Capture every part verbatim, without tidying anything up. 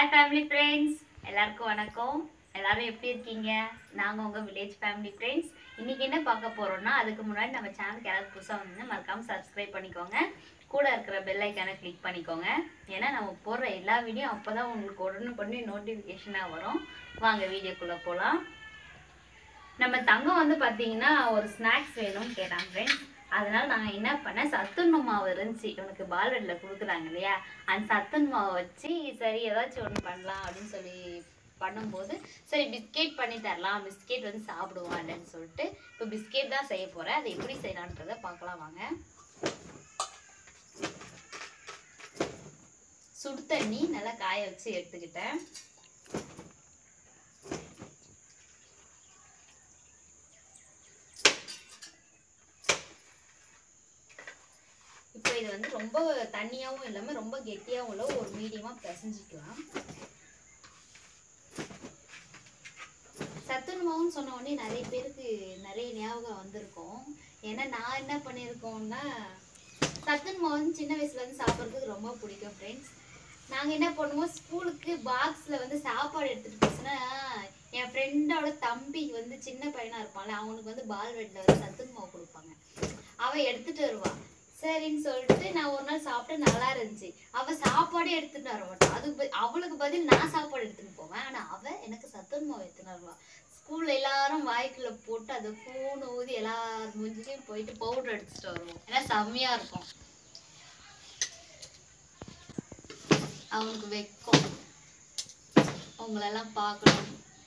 Hi family friends, எல்லாருக்கும் வணக்கம். எல்லாரும் எப்படி இருக்கீங்க? நாங்க உங்க village family friends. இன்னைக்கு என்ன பார்க்க போறோம்னா அதுக்கு முன்னாடி நம்ம சேனலுக்கு யாராவது புதுசா வந்தீங்கன்னா மறக்காம subscribe பண்ணிக்கோங்க. கூட இருக்கிற பெல் ஐகானை கிளிக் பண்ணிக்கோங்க. ஏன்னா நம்ம போடுற எல்லா வீடியோ அப்பதான் உங்களுக்கு உடனுக்குடனே நோட்டிஃபிகேஷனா வரும். வாங்க வீடியோக்குள்ள போலாம். நம்ம தங்கம் வந்து பாத்தீங்கன்னா ஒரு ஸ்நாக்ஸ் வேணும்னு கேட்டாங்க फ्रेंड्स. அதனால நான் என்ன பண்ணேன், சத்துணவு மாவு இருந்துச்சு, உனக்கு பால்வெட்ல கொடுக்குறாங்க இல்லையா, அந்த சத்துணவு மாவை வச்சு சரி ஏதாச்சும் ஒன்று பண்ணலாம் அப்படின்னு சொல்லி பண்ணும்போது சரி பிஸ்கெட் பண்ணி தரலாம், பிஸ்கெட் வந்து சாப்பிடுவான் இல்லைன்னு சொல்லிட்டு இப்போ பிஸ்கெட் தான் செய்ய போகிறேன். அதை எப்படி செய்யலான்றதை பார்க்கலாம் வாங்க. சுடு தண்ணி நல்லா காய வச்சு எடுத்துக்கிட்டேன். இப்போ இது வந்து ரொம்ப தண்ணியாகவும் இல்லாமல் ரொம்ப கெட்டியாகவும் இல்லை, ஒரு மீடியமாக பிசைஞ்சிக்கலாம். சத்துணவு மாவுன்னு சொன்ன உடனே நிறைய பேருக்கு நிறைய ஞாபகம் வந்திருக்கும். ஏன்னா நான் என்ன பண்ணியிருக்கோம்னா, சத்துணவு மாவு வந்து சின்ன வயசுலேருந்து சாப்பிட்றதுக்கு ரொம்ப பிடிக்கும் ஃப்ரெண்ட்ஸ். நாங்கள் என்ன பண்ணுவோம், ஸ்கூலுக்கு பாக்ஸில் வந்து சாப்பாடு எடுத்துகிட்டு போச்சுன்னா என் ஃப்ரெண்டோட தம்பிக்கு வந்து சின்ன பையனாக இருப்பான்ல, அவனுக்கு வந்து பால்வெட்டில் வந்து சத்துணவு மாவு கொடுப்பாங்க. அவன் எடுத்துகிட்டு வருவான். சரின்னு சொல்லிட்டு நான் ஒரு நாள் சாப்பிட்டு நல்லா இருந்துச்சு. அவள் சாப்பாடே எடுத்துட்டு வர மாட்டான். அது அவளுக்கு பதில் நான் சாப்பாடு எடுத்துன்னு போவேன். ஆனால் அவள் எனக்கு சத்துணவு மாவு எடுத்துன்னு வருவாள். ஸ்கூலில் எல்லாரும் வாய்க்குள்ள போட்டு அதை பூன்னு ஊதி எல்லாரும் முடிஞ்சுட்டையும் போயிட்டு பவுடர் எடுத்துட்டு வருவோம். ஏன்னா செம்மையாக இருக்கும். அவனுக்கு வைக்கும் உங்களெல்லாம் பார்க்கணும்.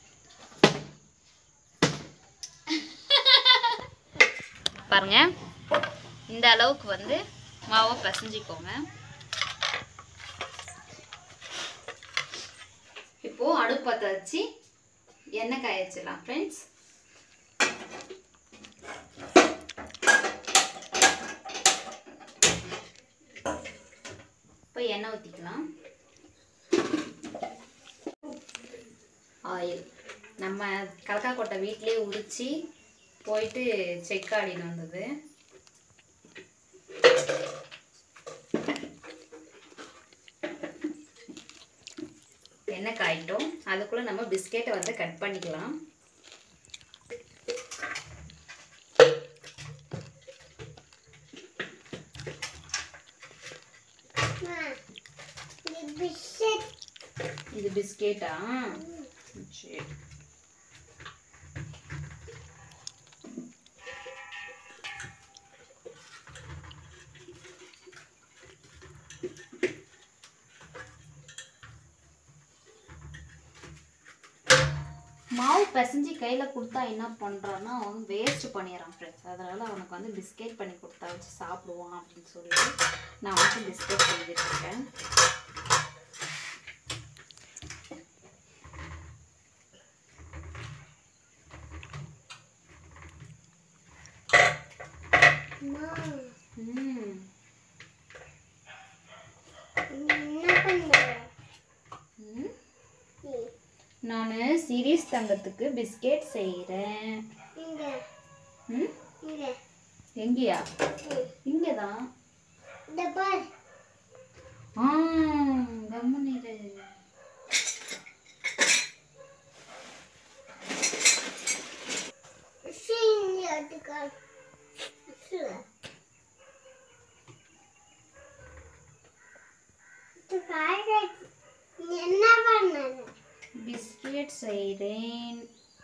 பாருங்க, இந்த அளவுக்கு வந்து மாவை பிசைஞ்சிக்கோங்க. இப்போ அடுப்பத்தை வச்சு எண்ணெய் காய வச்சிடலாம் ஃப்ரெண்ட்ஸ். இப்போ எண்ணெய் ஊற்றிக்கலாம். ஆயில் நம்ம கலக்கா கொட்டை வீட்டிலே உரிச்சு போயிட்டு செக் ஆடின்னு வந்தது. எண்ணெய் காயிட்டோம், அதுக்குள்ள நம்ம பிஸ்கெட்டை வந்து கட் பண்ணிக்கலாம். இது பிஸ்கெட்டா? சரி. மாவு பிசைஞ்சு கையில் கொடுத்தா என்ன பண்ணுறான்னா அவன் வேஸ்ட் பண்ணிடுறான் ஃப்ரெண்ட்ஸ். அதனால் அவனுக்கு வந்து பிஸ்கெட் பண்ணி கொடுத்தா வச்சு சாப்பிடுவான் அப்படின்னு சொல்லிட்டு நான் வந்து பிஸ்கெட் செஞ்சுட்ருக்கேன். ம் நான் சீரியஸ் தங்கத்துக்கு பிஸ்கெட் செய்கிறேன். எங்கேயா? இங்கே தான். ஆ கம்முனிரு. என்ன பண்ண? பிஸ்கெட் செய்கிறேன்.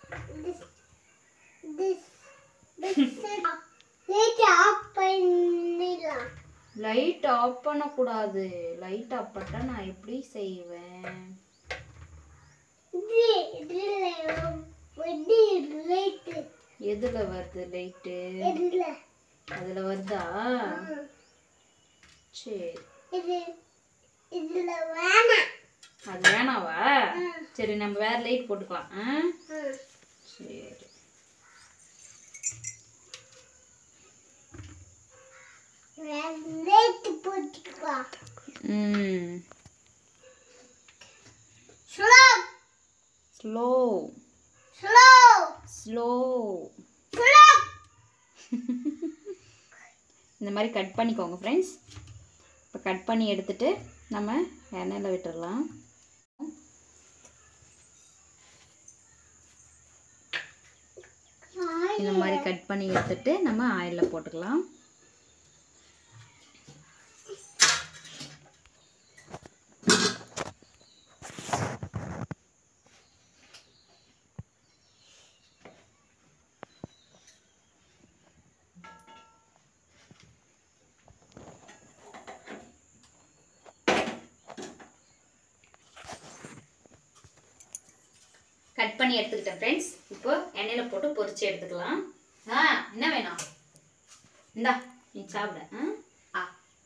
லைட் ஆஃப் பண்ணக்கூடாது. லைட் ஆஃப் பண்ணா நான் எப்படி செய்வேன்? எதுல வருது லைட்டு? அதுல வருதா? சரி, அது வேணாவா? சரி, நம்ம வேற லைட் போட்டுக்கலாம். சரி, ம் ஸ்லோ ஸ்லோ ஸ்லோ இந்த மாதிரி கட் பண்ணிக்கோங்க ஃப்ரெண்ட்ஸ். இப்போ கட் பண்ணி எடுத்துட்டு நம்ம எண்ணெயில் விட்டுடலாம். கட் பண்ணி எடுத்துட்டு நம்ம ஆயிலில் போட்டுக்கலாம். கட் பண்ணி எடுத்துக்கிட்டேன் ஃப்ரெண்ட்ஸ். இப்போ எண்ணெயில் போட்டு பொரிச்சு எடுத்துக்கலாம். ஆ என்ன வேணும்? இந்தா நீ சாப்பிட. ஆ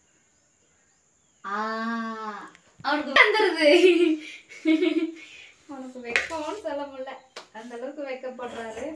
ஆ அவனுக்கு வந்துடுது. அவனுக்கு வெக்கம்னு சொல்ல முடியல, அந்த அளவுக்கு வெக்கப்படுறாரு.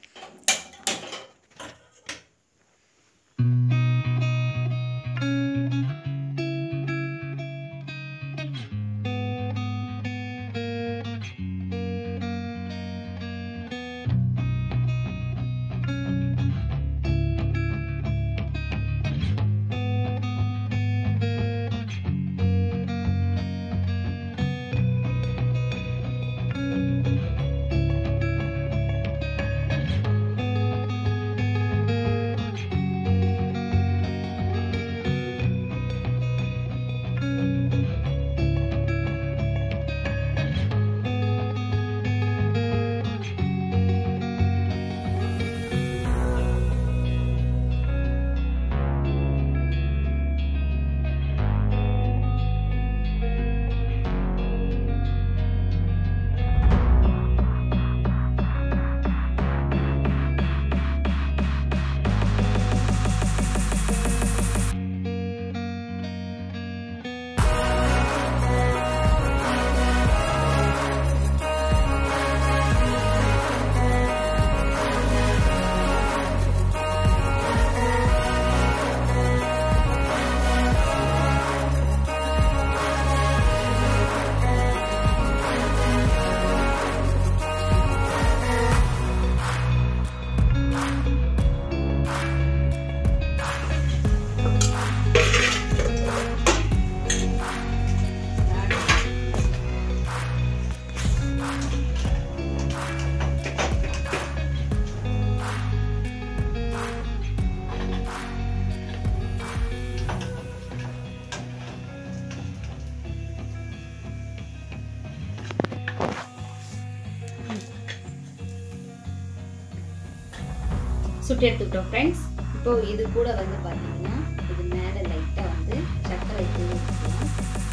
சுட்டு எடுத்துக்கிட்டோம் ஃப்ரெண்ட்ஸ். இப்போ இது கூட வந்து பார்த்தீங்கன்னா இது மேலே லைட்டாக வந்து சர்க்கரை தூள் ஊற்றிக்கலாம்.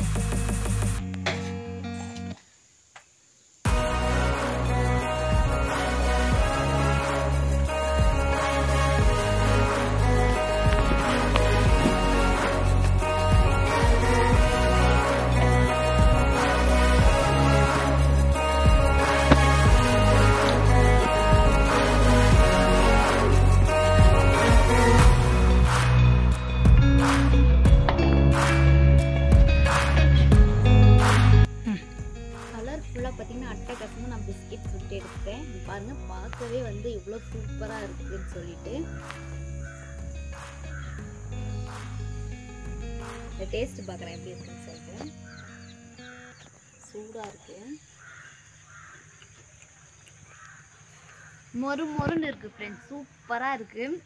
அட்டகாசமாக நான் பிஸ்கெட் சுட்டு எடுத்தேன். பாருங்கள், பார்க்கவே வந்து இவ்வளோ சூப்பராக இருக்குதுன்னு சொல்லிட்டு இந்த டேஸ்ட் பார்க்குறேன் எப்படி இருக்குன்னு சொல்லிட்டு. சூடாக இருக்கு, மொறு மொறுன்னு இருக்குது ஃப்ரெண்ட்ஸ், சூப்பராக இருக்குது.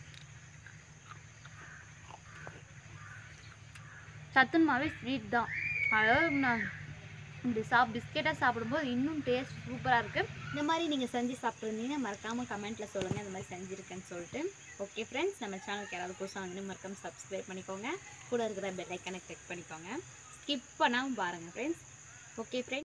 சத்துமாவே ஸ்வீட் தான். அதாவது நான் இப்படி சாப் பிஸ்கெட்டாக சாப்பிடும்போது இன்னும் டேஸ்ட் சூப்பராக இருக்குது. இந்த மாதிரி நீங்கள் செஞ்சு சாப்பிட்ருந்தீங்கன்னா மறக்காமல் கமெண்ட்டில் சொல்லுங்கள் இந்த மாதிரி செஞ்சுருக்கேன்னு சொல்லிட்டு. ஓகே ஃப்ரெண்ட்ஸ், நம்ம சேனலுக்கு யாராவது புதுசாக வந்து மறக்காமல் சப்ஸ்கிரைப் பண்ணிக்கோங்க. கூட இருக்கிற பெல் ஐக்கானை கிளிக் பண்ணிக்கோங்க. ஸ்கிப் பண்ணாமல் பாருங்கள் ஃப்ரெண்ட்ஸ். Okay friends.